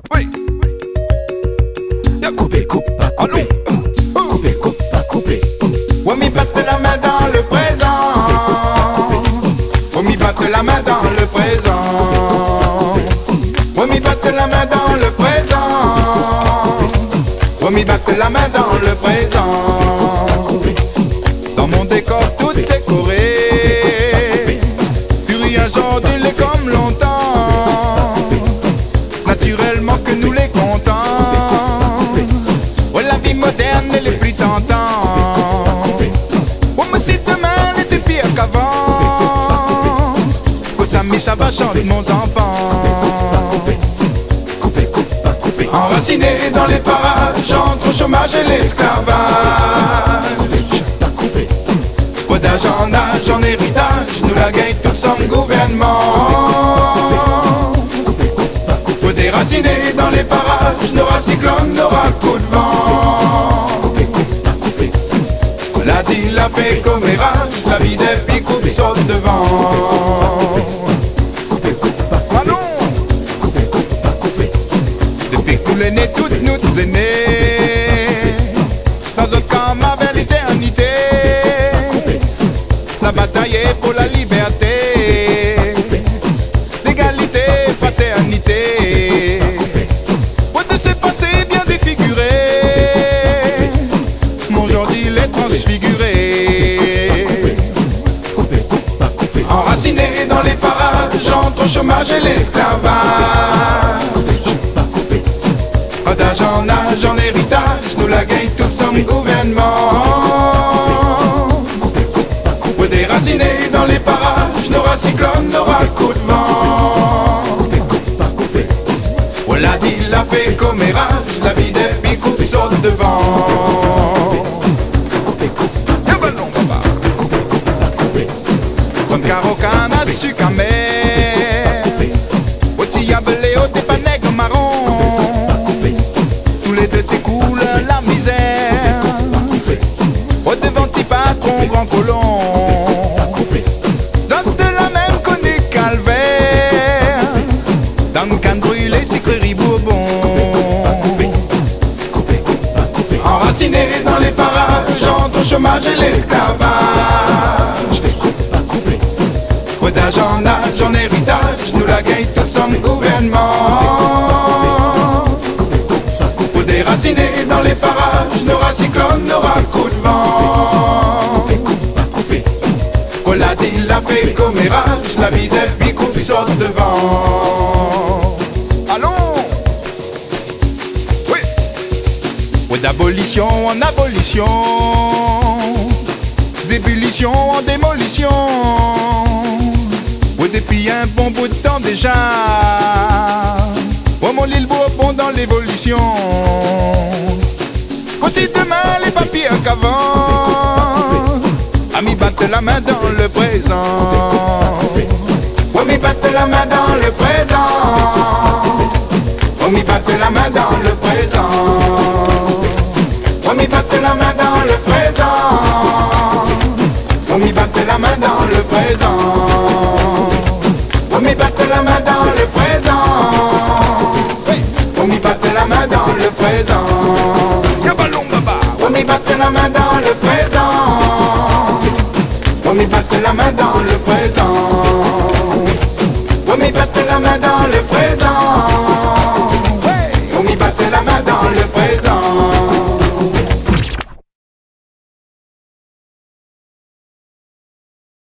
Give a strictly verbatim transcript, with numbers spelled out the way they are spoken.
Oui. Coupé, coupe, pas coupé. Coupé, coupe, pas coupé. On m'y batte la main dans le présent. On m'y batte la main dans le présent. On m'y batte la main dans le présent. On m'y batte la main dans le présent. Dans mon décor tout décoré. Plus rien j'endule comme longtemps. Naturellement que nous les comptons. Oh, la vie moderne elle est plus tentante. Oh, mais si demain elle était pire qu'avant. Que ça ça va chanter mon enfant. Enraciné dans les parages, entre au chômage et l'esclavage. Pas d'âge en âge, en héritage, nous la gagne tout sans gouvernement. Faut déraciner dans les parages, n'aura cyclone, n'aura coup de vent. La dit la fait commérage, la vie des picoups saute devant. L'aîné, toutes nous aînés, dans un camp avec l'éternité. La bataille est pour la liberté, l'égalité, fraternité. Pour de ces passés bien défigurés, mon aujourd'hui est transfiguré. Enraciné dans les parages, entre au chômage et l'esclavage. D'âge en âge, en héritage, nous la gagne toute sans gouvernement. Pour déraciner dans les parages, n'aura cyclone, n'aura coup de vent. On l'a dit, la fait commérage, la vie des picoups saute devant. Comme Carocan a su qu'à mer, au tiabelé, au dépanègue marron. T'écoule la misère. Au devant t'y patron grand colon. Dans de la même connu calvaire. Dans le can brûlé sucrerie Bourbon. Enraciné dans les parages, entre au chômage et l'esclavage. Au d'âge en âge, en héritage, nous la gagne toute sans gouvernement. Déraciné dans les parages, n'aura cyclone, n'aura coup de vent. Qu'on l'a dit, la fait commérage, la vie des picoups saute devant. Allons. Oui. Oui, d'abolition en abolition, d'ébullition en démolition. Oui, depuis un bon bout de temps déjà. Oh mon l'île Bourbon dans l'évolution. Aussi demain les papiers qu'avant. Amis battent la main dans le présent. Oh mi battent la main dans le présent. Oh mi battent la main dans le présent. Oh mi battent la main dans le présent. Oh mi battent la main dans le présent.